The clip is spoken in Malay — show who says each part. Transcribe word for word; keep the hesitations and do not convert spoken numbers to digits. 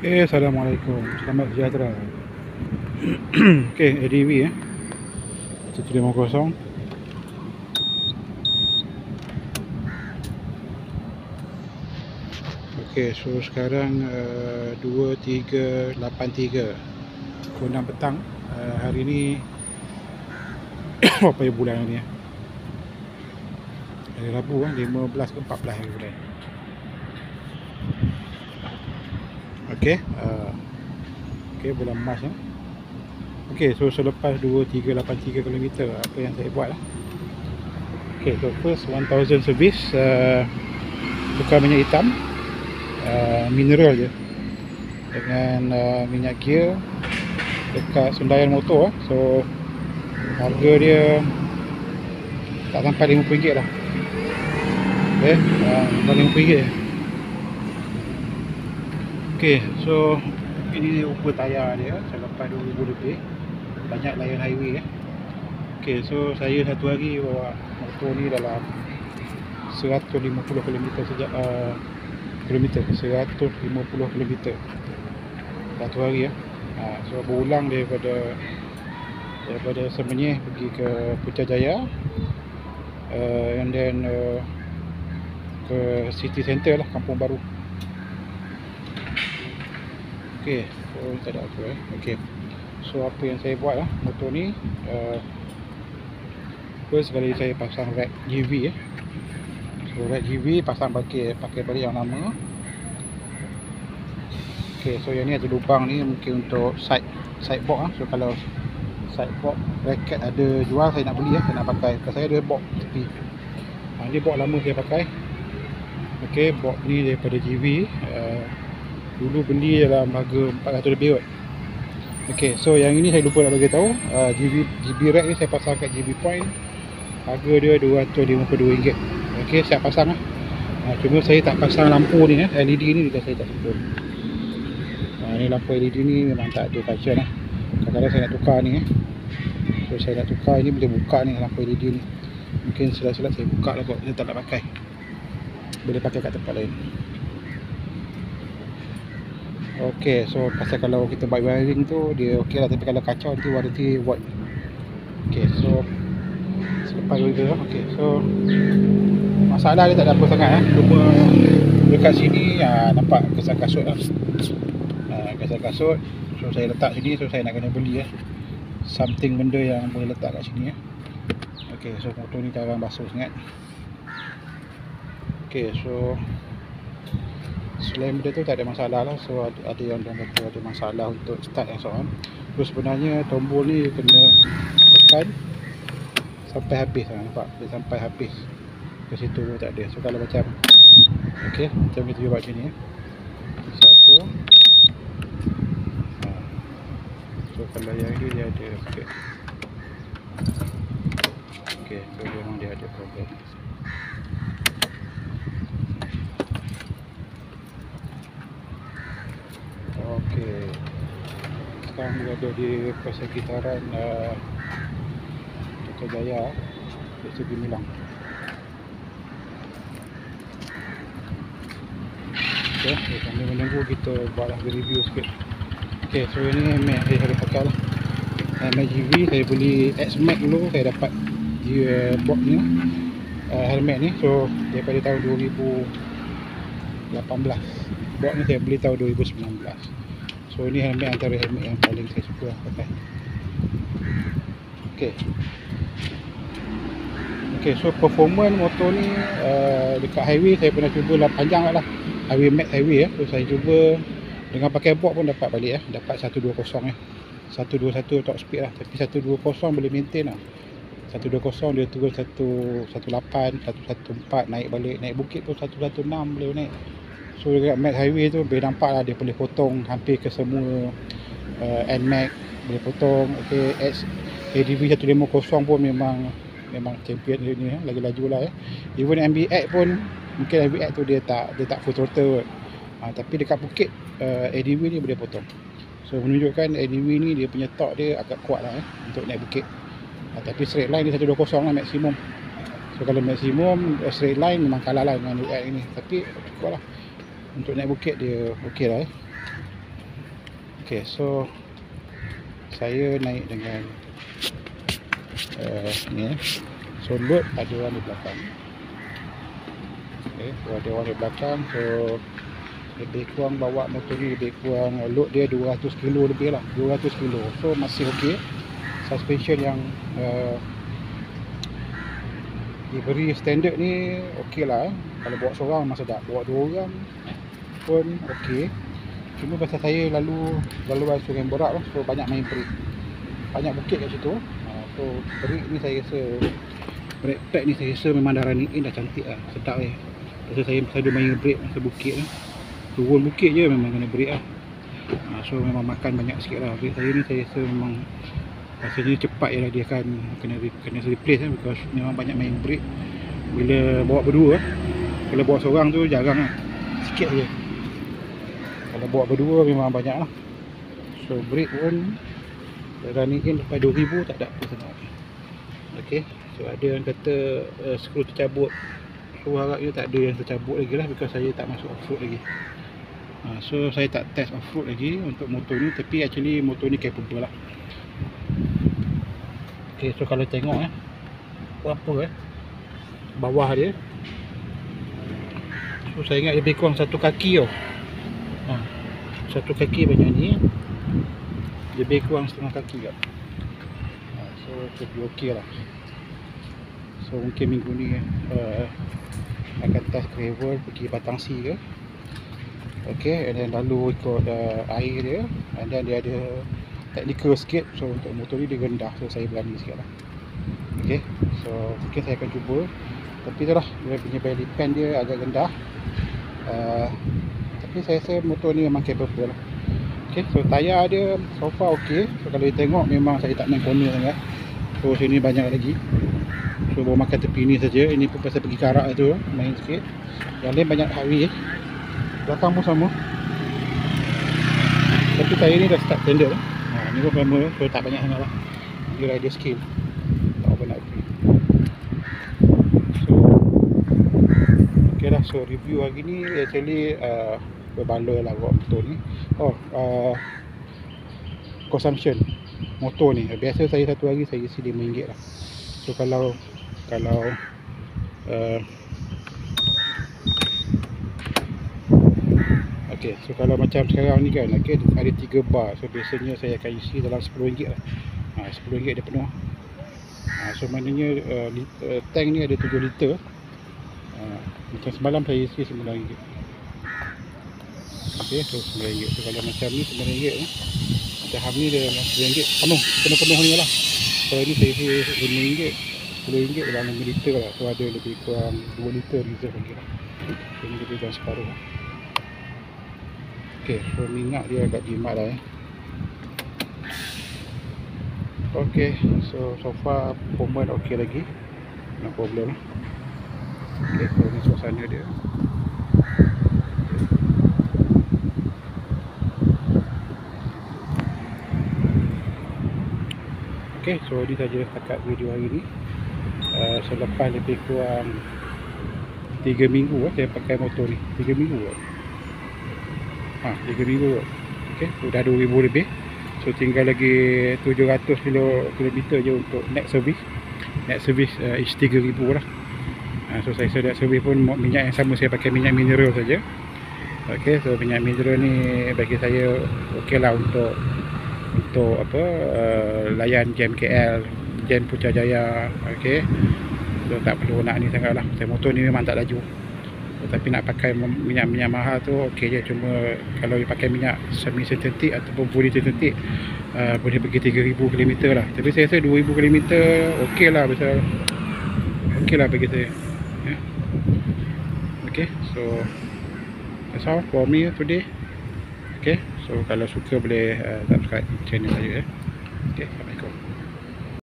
Speaker 1: Eh, Assalamualaikum, selamat sejahtera. Okey, A D V eh satu lima kosong. Okey, so sekarang uh, dua tiga lapan tiga pukul enam petang. uh, Hari ni apa ya bulan ni eh? Hari Rabu eh, lima belas ke empat belas hari bulan. Okey, uh, okey bulan Mac eh. Okey, so selepas dua tiga lapan tiga kilometer, apa yang saya buat lah. Okey, so first one thousand service, uh, tukar minyak hitam, uh, mineral je, dengan uh, minyak gear dekat Sundayan Motor. So harga dia tak sampai lima puluh ringgit lah. Okay, uh, lima puluh ringgit. Okay, so ini rupa tayar dia selepas dua ribu lebih, banyak layan highway eh. Okay, so saya satu hari bawa motor ni dalam seratus lima puluh kilometer sejak uh, kilometer seratus lima puluh kilometer satu hari ya. Uh, so berulang daripada daripada Semenyih pergi ke Putrajaya, uh, and then uh, ke City Center lah, Kampung Baru. Okay, so tak ada apa eh. Okay, so apa yang saya buat lah motor ni, uh, first sekali saya pasang rack G V eh. So rack G V pasang pakai pakai balik yang lama. Okay, so yang ni ada lubang ni mungkin untuk side side box ah. So kalau side box bracket ada jual, saya nak beli lah, saya nak pakai. Kalau saya ada box tepi. Ha, ni box lama saya pakai. Okay, box ni daripada G V. Uh, dulu beli dalam harga empat ratus lebih kot. Okay, so yang ini saya lupa nak bagi tahu. uh, G V, G V rack ni saya pasang kat G V Point. Harga dia dua ratus lima puluh dua ringgit. Okay, siap pasang lah. uh, Cuma saya tak pasang lampu ni eh. L E D ni juga saya tak sentuh. uh, Ni lampu L E D ni memang tak ada function lah. Kadang-kadang saya nak tukar ni eh. So saya nak tukar ini, boleh buka ni lampu L E D ni. Mungkin silap-silap saya buka lah kot, saya tak nak pakai. Boleh pakai kat tempat lain. Ok, so pasal kalau kita buat wiring tu dia ok lah, tapi kalau kacau nanti warranty void. Ok, so selepas itu, ok, so masalah dia tak ada apa sangat eh. Cuma dekat sini ha, nampak kesan kasut lah. ha, Kesan kasut. So saya letak sini, so saya nak kena beli eh something benda yang boleh letak kat sini eh. Ok, so motor ni jarang basuh sangat. Ok, so selain benda tu tak ada masalah lah. So ada, ada yang orang kata ada masalah untuk start and so on. Terus sebenarnya tombol ni kena tekan sampai habis lah, nampak? Dia sampai habis ke situ pun tak ada. So kalau macam ok, macam kita buat macam ni eh. Satu. ha. So kalau yang ini dia ada sikit. Ok, so memang dia ada problem. Okey, sekarang berada di persekitaran uh, Putrajaya, Desa Gemilang. Okey, so, sambil menunggu kita buatlah review sikit. Okey, so ini Mac saya selalu pakai lah. uh, Mac G V saya beli X Max dulu, saya dapat dia box ni lah, uh, helmet ni. So daripada tahun dua ribu lapan belas, box ni saya beli tahun dua ribu sembilan belas. So ini helmet antara helmet yang paling saya suka pakai. Ok, ok, so performance motor ni uh, dekat highway saya pernah cuba lah, panjang lah, highway max highway ya. So saya cuba dengan pakai box pun dapat balik ya, dapat seratus dua puluh ya, seratus dua puluh satu top speed lah. Tapi seratus dua puluh boleh maintain lah. Seratus dua puluh dia turun seratus lapan, seratus empat belas, naik balik, naik bukit pun seratus enam boleh naik. So dekat max highway tu boleh nampak lah, dia boleh potong hampir ke semua uh, N Max boleh potong. Ok, X A D V seratus lima puluh pun memang memang champion dia ni, lagi laju lah ya. Even M B X pun mungkin M B X tu dia tak dia tak full throttle kot. Ha, tapi dekat bukit uh, A D V ni boleh potong. So menunjukkan A D V ni dia punya torque dia agak kuat lah eh, untuk naik bukit. Ha, tapi straight line dia seratus dua puluh lah maksimum. So kalau maksimum straight line memang kalah lah dengan M B X ini, tapi cukup lah untuk naik bukit dia ok lah eh. Okay, so saya naik dengan uh, ni eh. So load ada orang di belakang. Okay, so ada orang di belakang. So lebih kurang bawa motor ni lebih kurang load dia dua ratus kilo lebih lah, dua ratus kilo. So masih okey. Suspension yang uh, diberi standard ni okey lah. Kalau bawa seorang memang sedap, bawa dua orang pun okey. Cuma pasal saya lalu laluan Sungai Borak lah, so banyak main break, banyak bukit kat situ. uh, So break ni saya rasa, break pad ni saya rasa memang darah ni dah cantik lah, sedap eh. Pasal saya selalu main break masa bukit lah, turun bukit je memang kena break lah. uh, So memang makan banyak sikit lah. Break saya ni saya rasa memang rasanya cepat je lah, dia akan kena kena replace lah, because memang banyak main break bila bawa berdua. Kalau bawa seorang tu jarang lah, sikit je. Kalau bawa berdua memang banyak lah. So break pun running in lepas dua ribu tak ada apa sangat. Ok, so ada yang kata uh, skru tercabut. So harapnya tak ada yang tercabut lagi lah, because saya tak masuk off-road lagi. uh, So saya tak test off-road lagi untuk motor ni, tapi actually motor ni capable lah. Ok, so kalau tengok eh, berapa eh bawah dia, so saya ingat lebih kurang satu kaki tau. ha, Satu kaki banyak ni, lebih kurang setengah kaki kat. ha, So lebih ok lah. So mungkin minggu ni uh, akan test gravel pergi Batang C ke. Ok, and then lalu ikut uh, air dia, and then dia ada technical sikit. So untuk motor ni dia rendah, so saya berani sikit lah. Ok, so mungkin saya akan cuba. Tapi tu lah, dia punya belly pan dia agak rendah. uh, Tapi saya rasa motor ni memang capable lah. Ok, so tayar dia so far ok. So kalau dia tengok memang saya tak main corner sangat. So sini banyak lagi. So bawa makan tepi ni saja. Ini pun pasal pergi karak tu, main sikit. Yang lain banyak highway. Belakang pun sama. Tapi tayar ni dah start standard lah. ha, Ni pun sama, so tak banyak sangat lah. Dia rider skill, tak apa nak beri. So ok lah, so review hari ni actually uh, berbaloi lah buat motor ni. Oh, uh, consumption motor ni, biasa saya satu hari saya isi lima ringgit lah. So kalau Kalau uh, ok, so kalau macam sekarang ni kan, ok, ada tiga bar. So biasanya saya akan isi dalam sepuluh ringgit lah. ha, sepuluh ringgit dia penuh. ha, So maknanya uh, uh, tank ni ada tujuh liter. uh, Macam semalam saya isi sembilan ringgit. Ok, so sembilan ringgit. So kalau macam ni sembilan ringgit ni, macam ham ni dia sembilan ringgit penuh, penuh-penuh ni lah. So ini saya isi lima ringgit, sepuluh ringgit dalam lima liter lah. So ada lebih kurang dua liter diesel lagi lah. So ni lebih kurang separuh lah. Ok, so minyak dia agak jimat lah eh. Ok, so so far performance ok lagi, no problem lah. Ok, so ni suasana dia. Ok, so ini saja setakat video hari ni. uh, Selepas lebih kurang tiga minggu lah saya pakai motor ni. tiga minggu lah. Ha, tiga minggu lah. Ok, sudah dua ribu lebih. So tinggal lagi tujuh ratus kilometer je untuk next service. Next service uh, is tiga ribu lah. uh, So saya sedap service pun minyak yang sama, saya pakai minyak mineral saja. Ok, so minyak mineral ni bagi saya ok lah untuk Untuk apa uh, layan jam K L, jam Putrajaya. Ok, so tak perlu nak ni sangat lah. Saya motor ni memang tak laju, tapi nak pakai minyak-minyak mahal tu ok je. Cuma kalau dia pakai minyak semi sintetik ataupun fully sintetik, uh, boleh pergi tiga ribu kilometer lah. Tapi saya rasa dua ribu kilometer ok lah, pasal ok lah bagi saya. yeah. Ok, so that's all for me today. Ok, so kalau suka boleh uh, subscribe channel saya. eh. Ok, Assalamualaikum.